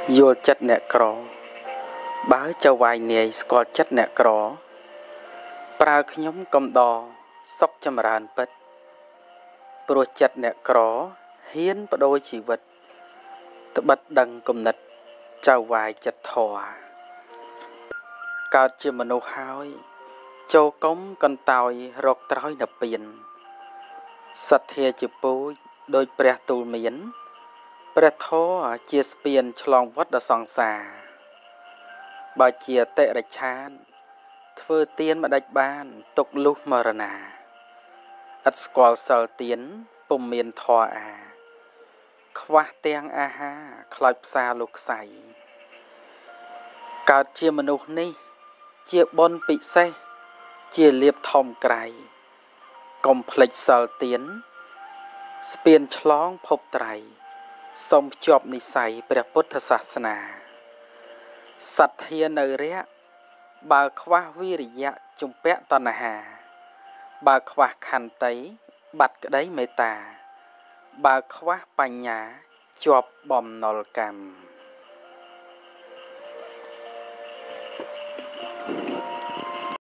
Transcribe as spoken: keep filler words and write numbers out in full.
យល់ចិត្តអ្នកក្របើចៅវាយនាយស្គាល់ចិត្តអ្នកក្រប្រើខ្ញុំកំដរសុខចម្រើនពិតព្រោះចិត្តអ្នកក្រហ៊ានបដូរជីវិតត្បិតដឹងគំនិតចៅវាយចិត្តធរកើតជាមនុស្សហើយចូលកុំកន្តើយរកត្រើយនិព្វានសទ្ធាជាពូជដោយព្រះទូលមានព្រះធម៌ជាស្ពានឆ្លងវដ្តសង្សារបើជាតិរិឆានធ្វើទានមិនដាច់បានទុកលុះមរណាឥតស្គាល់សិលទានពុំមានធម៌អាខ្វះទាំងអាហារខ្លោចផ្សារលោកខ្សៃកើតជាមនុស្សនេះជាបុណ្យពិសេសជាលៀបធំក្រៃកុំភ្លេចសិលទានស្ពានឆ្លងភពត្រៃសូមភ្ជាប់និស័យព្រះពុទ្ធសាសនាសទ្ធានៅរៈបើខ្វះវិរិយៈជំពាក់តណ្ហាបើខ្វះខន្តីបាត់ក្តីមេត្តាបើខ្វះបញ្ញាជាប់បំណុលកម្ម